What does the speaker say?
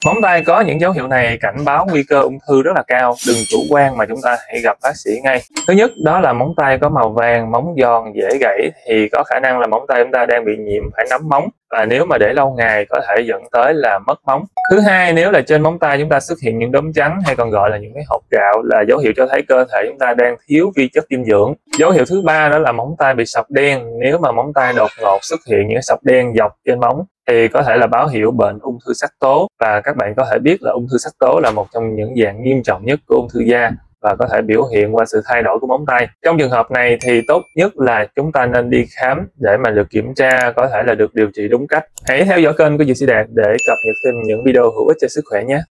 Móng tay có những dấu hiệu này cảnh báo nguy cơ ung thư rất là cao, đừng chủ quan mà chúng ta hãy gặp bác sĩ ngay. Thứ nhất đó là móng tay có màu vàng, móng giòn, dễ gãy thì có khả năng là móng tay chúng ta đang bị nhiễm phải nắm móng, và nếu mà để lâu ngày có thể dẫn tới là mất móng. Thứ hai, nếu là trên móng tay chúng ta xuất hiện những đốm trắng hay còn gọi là những cái hột gạo là dấu hiệu cho thấy cơ thể chúng ta đang thiếu vi chất dinh dưỡng. Dấu hiệu thứ ba đó là móng tay bị sọc đen, nếu mà móng tay đột ngột xuất hiện những sọc đen dọc trên móng thì có thể là báo hiệu bệnh ung thư sắc tố, và các bạn có thể biết là ung thư sắc tố là một trong những dạng nghiêm trọng nhất của ung thư da và có thể biểu hiện qua sự thay đổi của móng tay. Trong trường hợp này thì tốt nhất là chúng ta nên đi khám để mà được kiểm tra, có thể là được điều trị đúng cách. Hãy theo dõi kênh của Dược Sĩ Đạt để cập nhật thêm những video hữu ích cho sức khỏe nhé.